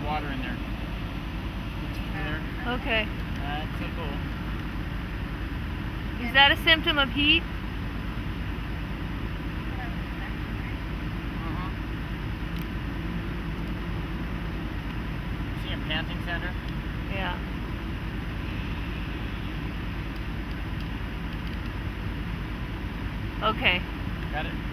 water in there. Okay. That's so cool. Is that a symptom of heat? See him panting, Sandra? Yeah. Okay. Got it?